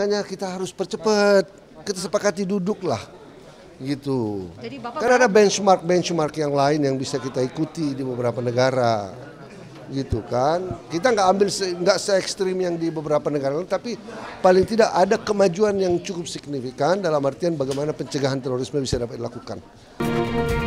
Hanya kita harus percepat, kita sepakati duduklah gitu. Jadi Bapak Karena ada benchmark yang lain yang bisa kita ikuti di beberapa negara, gitu kan. Kita nggak se ekstrim yang di beberapa negara lain, tapi paling tidak ada kemajuan yang cukup signifikan dalam artian bagaimana pencegahan terorisme bisa dapat dilakukan.